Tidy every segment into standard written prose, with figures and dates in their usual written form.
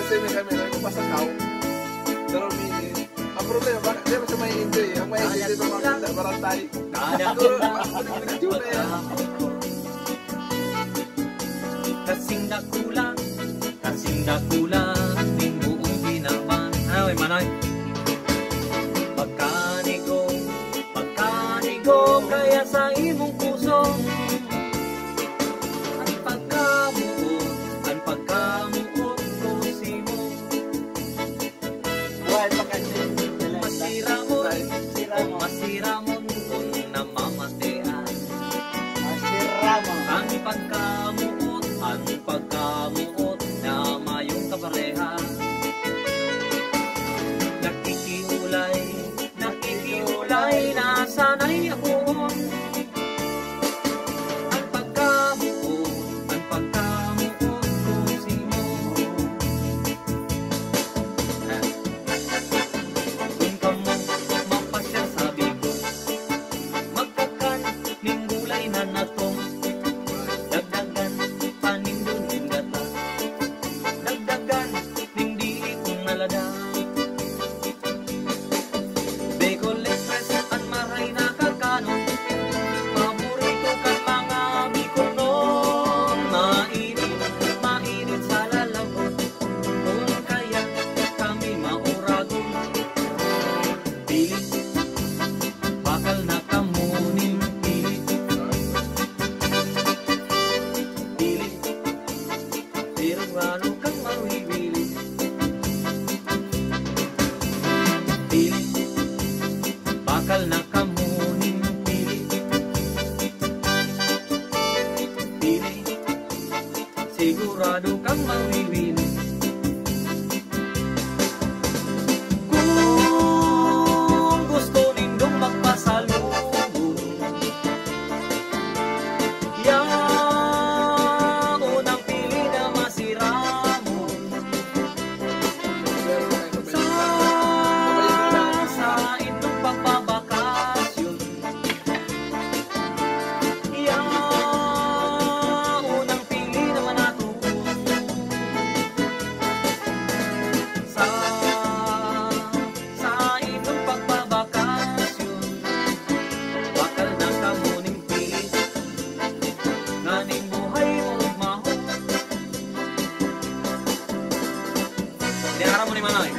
time may camera, kung pasakaw, pero ang problema, bakit di ba siya may enjoy? Ang may enjoy dito mga barantay. Siguro, video na yan. Kasing nakulang, ning buong binaman. Ay, manay. Pagkanigo, kaya sa imong puso. Ang pagkamuot ko simo. Masiramon kung namamatean. Ang pagkamuot na mayong kapareha. Nakikiulay na sana'y akoon. Ang pagkamuot ko sino. Kung kamo mapasya sabi ko, magkakan ning gulay na natong. Dagdagan panindon ning gata. Dagdagan ning diit kong nalada. Bicol Express at maray na kakanon. Paborito kang mga Bicol noon. Mainit sa lalabot. Kung kaya kami mauragon. Pilit, bakal na kamuning pilit. Pilit, pero ano kang mawiwili. Pilit, bakal na kamuning pilit. Pilit, sigurado kang mawiwili. Kung gusto nindong magpasalubong, yang unang pili na masiramon. Sa itong pagbabakasyon, yang unang pili naman natin. Sa itong pagbabakasyon, bakal na kamuning pili, nganing buhay mo maho. Diara mo ni Manay.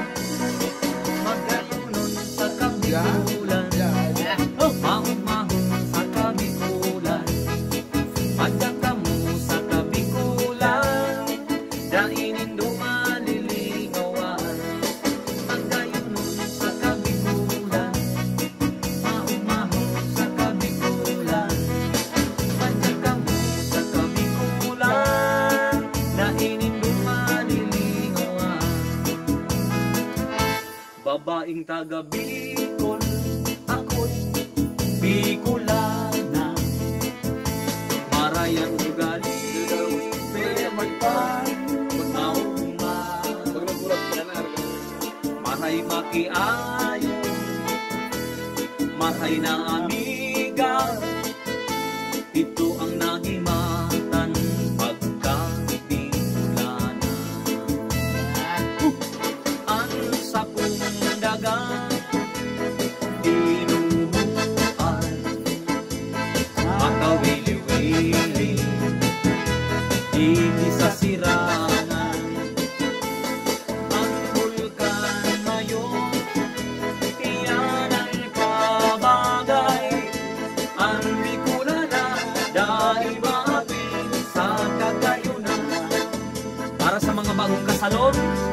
Magayunon sa kabikulan, mahon-mahon sa kabikulan. Magdaka mo sa kabikulan, dainin dumalilingawan. Magayunon sa kabikulan, mahon-mahon sa kabikulan. Magdaka mo sa kabikulan, dainin dumalilingawan. Babaeng taga Bicol, ako'y Bicolana. Marayang ugali, pero magpanauma. Maray makiayo, maray na amiga. Ito ang nagimatan pagka-Bicolana. Ang sakong dagang dinuhuan, makawili-wili, hindi sa sirangan. Ang bulkan ngayon, iyan ang kabagay. Ang Bicolana, dahil maapin sa kagayunan. Para sa mga bagong kasalon,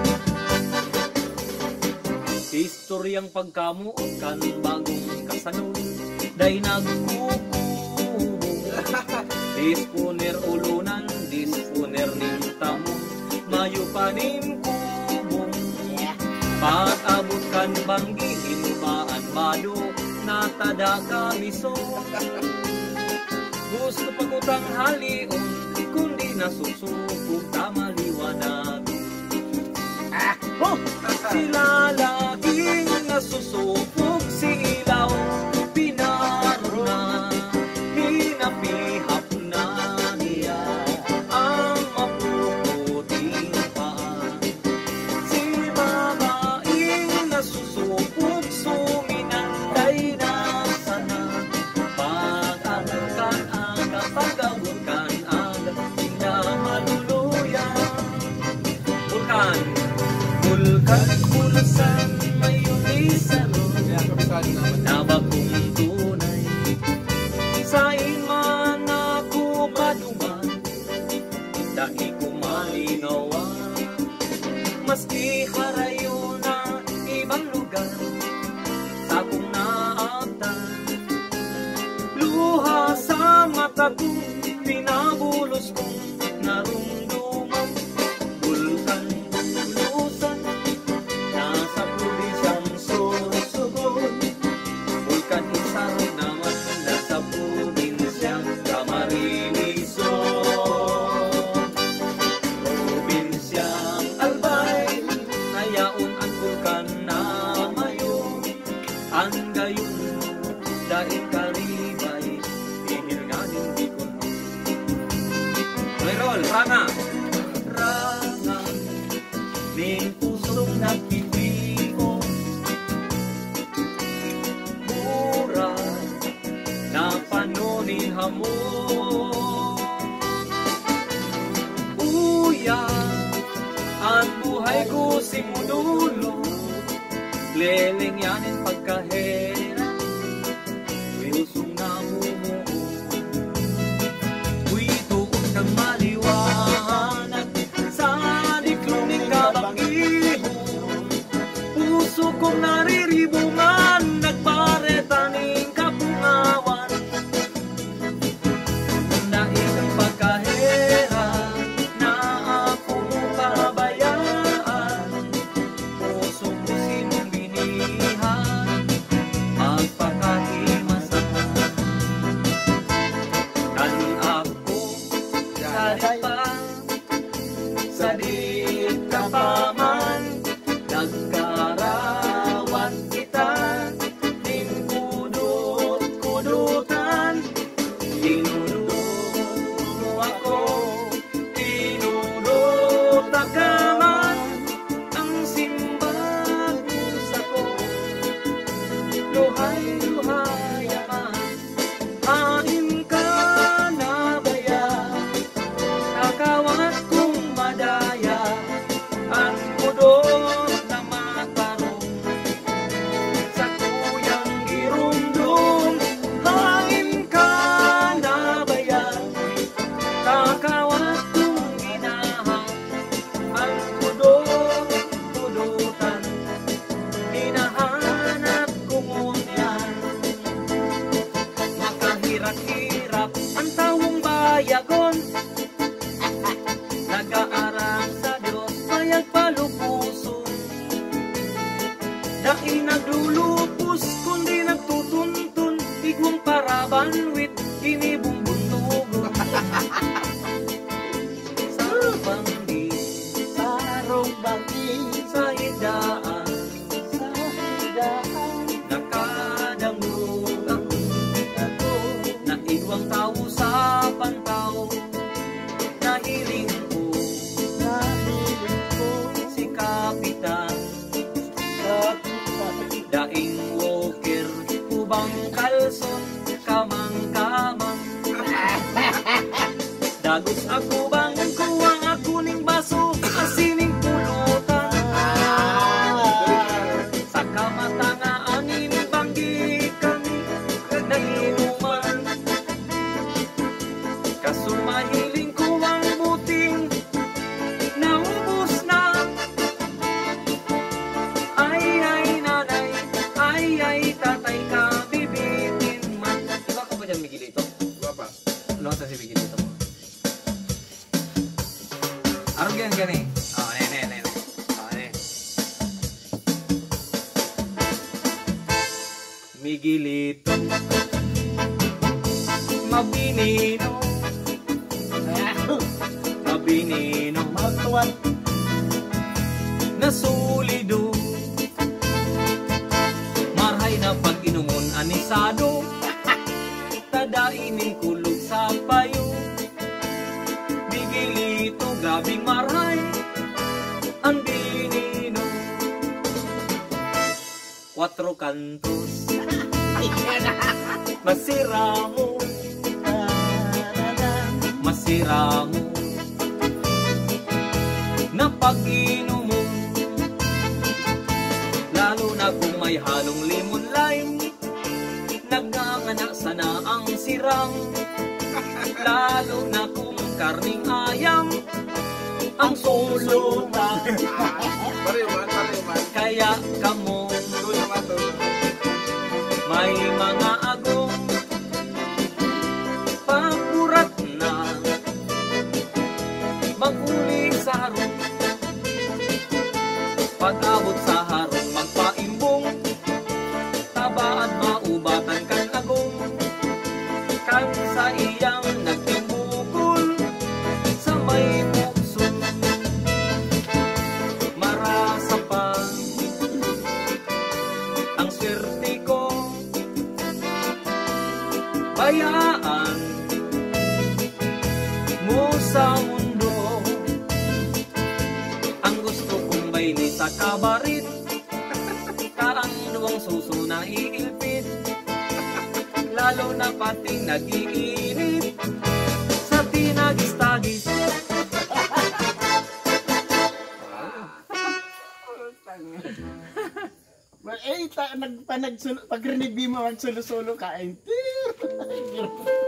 historyang pagkamuot kan bagong kasalon. Day nagkukubo, disponer ulunan, disponer ning tamong. Mayo pa ning kubong, pag-abot kan banggi, hinubaan mado, natada kamiso. Gusto pagutang halion, kundi nasusupog tamaliwanag. Sila laging nasusupog, si ilaw pinaro na, hinapihap na niya ang mapuputing paan. minsan may ulisaro Kaya kabisado naman. na kung tunay sa iman ako kaduman dahil kumalinawan maski harayo na ibang lugar sa kong naabtan luha sa mata ko pinabulos kong narumduman bulkan bulusan nasa probinsyang Sorsogon bulkan isaro naman nasa probinsyang Camarines-Sur probinsyang Albay nayaon ang bulkan na mayon ang gayon dahil karibay ihil nga din Bicol Roll, ranga ranga ning pusong nagpipiko mura na panunin hamon uya ang buhay ko simudulo leleng yanin pagkahera wisong na mumuo uy tuon kang maliwanag sa dikluming kabangihon puso kong nariribungan nagparetaning kapungawan dahil ang pagkahera na ako pabayaan puso ko sinong binihan magpakahimasan kan ako sa di ka pa man nagkarawan kita din kudut-kudutan tinudot mo ako tinudot ka man ang simbag sa ko luhay-luhay man hain ka na baya nakawat kong madaya ang pudot na matarong sa kuyang girumdum hain ka na baya nakawat kong ginahang ang pudot-pudutan hinahanap kong unyan makahirap-hirap ang tawong bayagon nag-aarang sa Diyos bayag palupuso dahil naglulupos kundi nagtutuntun igwang parabanwit kinibumbuntugo sa banggi sa hidaan nakadangog ako na igwang tao sa pantaw nahiling ko si Kapitan daing walker ubang kalson kamang-kamang dagos ako bangan kuwang ako ning baso asining pulutan sa kamata nga anin banggikan naginuman kasumahiling kuwang buting naubos na ay nanay ay tatay ka bibitin man iba ka ba dyan Miguelito? Diba pa? Ano ka si Miguelito mo? Arong yan gani? Oo, nene. Miguelito mabinino magtuwan nasulido marhay na pag-inumon anisado tadainin kulog sa payo Miguelito grabing marhay ang binino 4 kantos masira mo na pag-inom mo lalo na kung karning ayam ang sulutan. Pariman. Kaya kamo Tulo. may mga agong pakurat na maguli sa harong. Pag-abot sa harong magpaimbong, tabaan maubatan kan agong. Kan sa iyang nagtimbukol sa may puso, marasa pa ang swerte ko. Bayaan mo sa mundo ang gusto kong bayli sa kabarit, kaang luwang suso na iilpit, lalo na pating nag-iinit sa tinagis-tagis. Pag-rinig mo, magsulo-sulo ka.